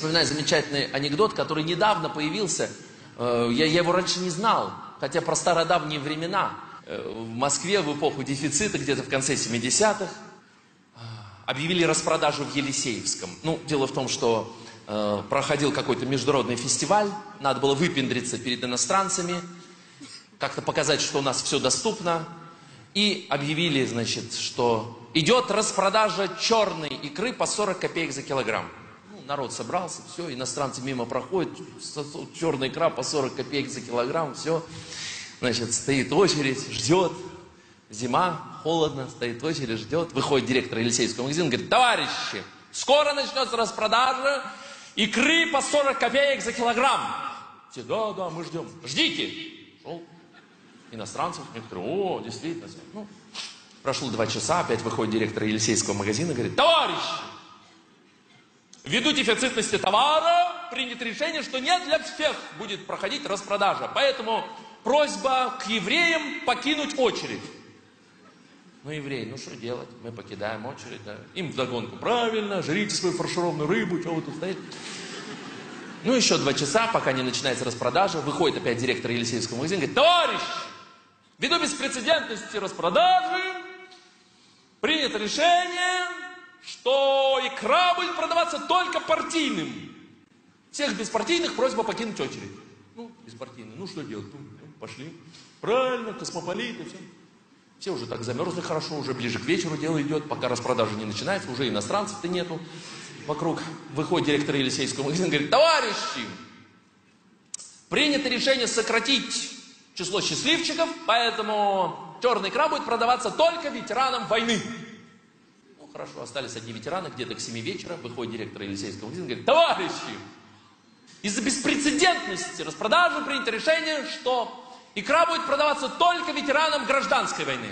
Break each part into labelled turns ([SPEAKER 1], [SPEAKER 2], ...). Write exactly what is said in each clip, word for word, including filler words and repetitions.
[SPEAKER 1] вспоминаю замечательный анекдот, который недавно появился. Я, я его раньше не знал, хотя про стародавние времена. В Москве в эпоху дефицита, где-то в конце семидесятых, объявили распродажу в Елисеевском. Ну, дело в том, что э, проходил какой-то международный фестиваль, надо было выпендриться перед иностранцами, как-то показать, что у нас все доступно. И объявили, значит, что идет распродажа черной икры по сорок копеек за килограмм. Ну, народ собрался, все, иностранцы мимо проходят, черная икра по сорок копеек за килограмм, все. Значит, стоит очередь, ждет. Зима, холодно, стоит очередь, ждет. Выходит директор Елисеевского магазина, говорит: товарищи, скоро начнется распродажа икры по сорок копеек за килограмм. Все: да, да, мы ждем. Ждите. Шел иностранцев, некоторые: о, действительно. Ну, прошло два часа, опять выходит директор Елисеевского магазина, говорит: товарищи, ввиду дефицитности товара принято решение, что не для всех будет проходить распродажа. Поэтому просьба к евреям покинуть очередь. Ну, евреи, ну что делать? Мы покидаем очередь, да. Им вдогонку: правильно, жрите свою фаршированную рыбу, что вы тут стоите? Ну, еще два часа, пока не начинается распродажа, выходит опять директор Елисеевского магазина, говорит: товарищи, ввиду беспрецедентности распродажи принято решение, что икра будет продаваться только партийным. Всех беспартийных просьба покинуть очередь. Ну, беспартийные, ну что делать? Ну, пошли. Правильно, космополиты, все. Все уже так замерзли хорошо, уже ближе к вечеру дело идет, пока распродажа не начинается, уже иностранцев-то нету вокруг. Выходит директор Елисеевского магазина, говорит: товарищи, принято решение сократить число счастливчиков, поэтому черная икра будет продаваться только ветеранам войны. Ну, хорошо, остались одни ветераны, где-то к семи вечера, выходит директор Елисеевского магазина, говорит: товарищи, из-за беспрецедентности распродажи принято решение, что икра будет продаваться только ветеранам гражданской войны.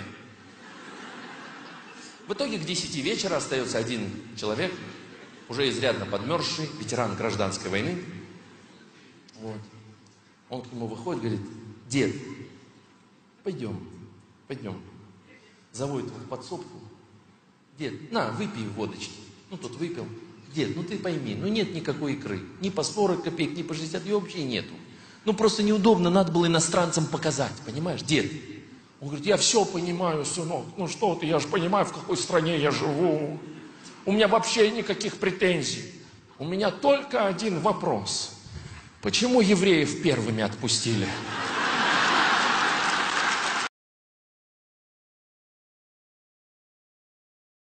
[SPEAKER 1] В итоге к десяти вечера остается один человек, уже изрядно подмерзший, ветеран гражданской войны. Вот. Он к нему выходит, говорит: дед, пойдем, пойдем. Заводит его в подсобку. Дед, на, выпей водочки. Ну, тот выпил. Дед, ну ты пойми, ну нет никакой икры. Ни по сорок копеек, ни по шестьдесят, ее вообще нету. Ну, просто неудобно, надо было иностранцам показать, понимаешь, дед? Он говорит: я все понимаю, сынок, ну что ты, я же понимаю, в какой стране я живу. У меня вообще никаких претензий. У меня только один вопрос. Почему евреев первыми отпустили?